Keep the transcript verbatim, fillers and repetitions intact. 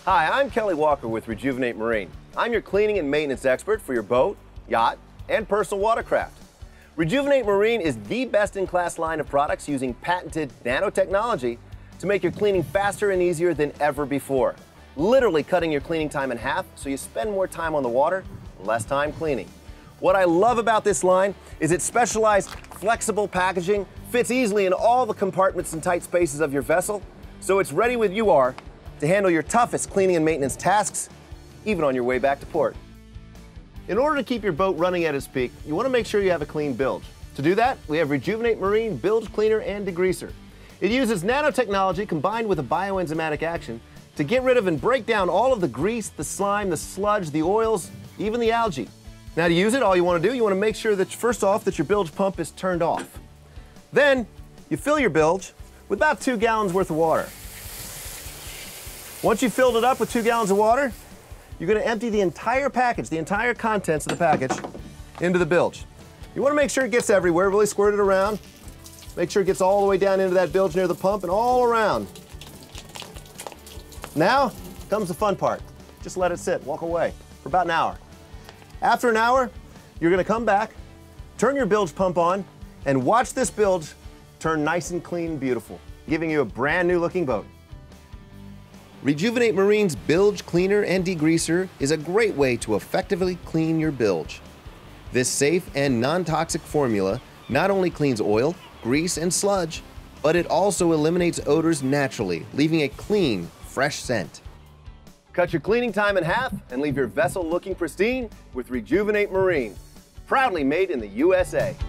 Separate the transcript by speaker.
Speaker 1: Hi, I'm Kelly Walker with Rejuvenate Marine. I'm your cleaning and maintenance expert for your boat, yacht, and personal watercraft. Rejuvenate Marine is the best-in-class line of products using patented nanotechnology to make your cleaning faster and easier than ever before. Literally cutting your cleaning time in half so you spend more time on the water, less time cleaning. What I love about this line is its specialized, flexible packaging fits easily in all the compartments and tight spaces of your vessel, so it's ready when you are to handle your toughest cleaning and maintenance tasks, even on your way back to port. In order to keep your boat running at its peak, you want to make sure you have a clean bilge. To do that, we have Rejuvenate Marine Bilge Cleaner and Degreaser. It uses nanotechnology combined with a bioenzymatic action to get rid of and break down all of the grease, the slime, the sludge, the oils, even the algae. Now to use it, all you want to do, you want to make sure that first off that your bilge pump is turned off. Then you fill your bilge with about two gallons worth of water. Once you've filled it up with two gallons of water, you're going to empty the entire package, the entire contents of the package, into the bilge. You want to make sure it gets everywhere, really squirt it around. Make sure it gets all the way down into that bilge near the pump and all around. Now comes the fun part. Just let it sit, walk away for about an hour. After an hour, you're going to come back, turn your bilge pump on, and watch this bilge turn nice and clean and beautiful, giving you a brand new looking boat. Rejuvenate Marine's Bilge Cleaner and Degreaser is a great way to effectively clean your bilge. This safe and non-toxic formula not only cleans oil, grease, and sludge, but it also eliminates odors naturally, leaving a clean, fresh scent. Cut your cleaning time in half and leave your vessel looking pristine with Rejuvenate Marine. Proudly made in the U S A.